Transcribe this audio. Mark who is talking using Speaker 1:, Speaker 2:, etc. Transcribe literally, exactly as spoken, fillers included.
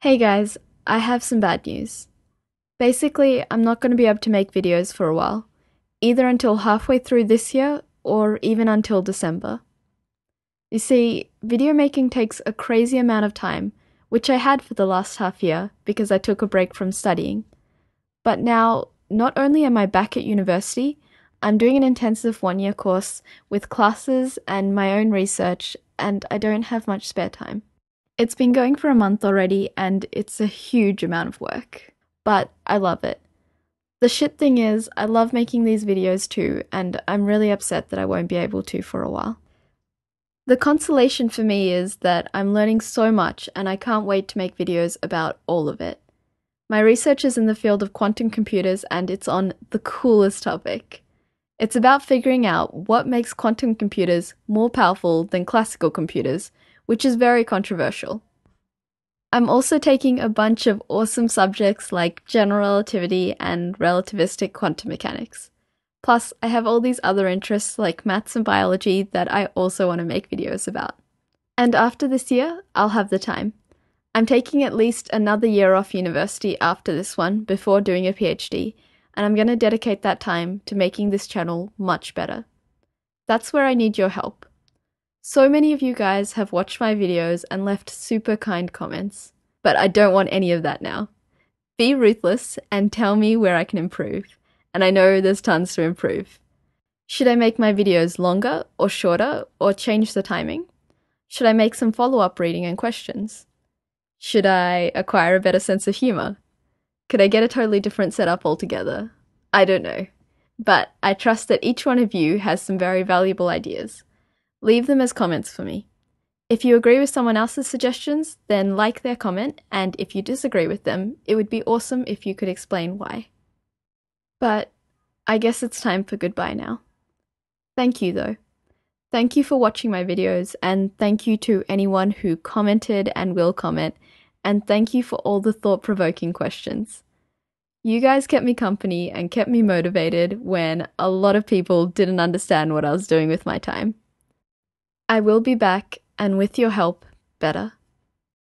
Speaker 1: Hey guys, I have some bad news. Basically, I'm not going to be able to make videos for a while, either until halfway through this year or even until December. You see, video making takes a crazy amount of time, which I had for the last half year because I took a break from studying. But now, not only am I back at university, I'm doing an intensive one-year course with classes and my own research, and I don't have much spare time. It's been going for a month already, and it's a huge amount of work. But I love it. The shit thing is, I love making these videos too, and I'm really upset that I won't be able to for a while. The consolation for me is that I'm learning so much, and I can't wait to make videos about all of it. My research is in the field of quantum computers, and it's on the coolest topic. It's about figuring out what makes quantum computers more powerful than classical computers, which is very controversial. I'm also taking a bunch of awesome subjects like general relativity and relativistic quantum mechanics. Plus, I have all these other interests like maths and biology that I also want to make videos about. And after this year, I'll have the time. I'm taking at least another year off university after this one before doing a PhD, and I'm going to dedicate that time to making this channel much better. That's where I need your help. So many of you guys have watched my videos and left super kind comments, but I don't want any of that now. Be ruthless and tell me where I can improve, and I know there's tons to improve. Should I make my videos longer or shorter or change the timing? Should I make some follow-up reading and questions? Should I acquire a better sense of humor? Could I get a totally different setup altogether? I don't know, but I trust that each one of you has some very valuable ideas. Leave them as comments for me. If you agree with someone else's suggestions, then like their comment, and if you disagree with them, it would be awesome if you could explain why. But I guess it's time for goodbye now. Thank you though. Thank you for watching my videos, and thank you to anyone who commented and will comment, and thank you for all the thought-provoking questions. You guys kept me company and kept me motivated when a lot of people didn't understand what I was doing with my time. I will be back, and with your help, better.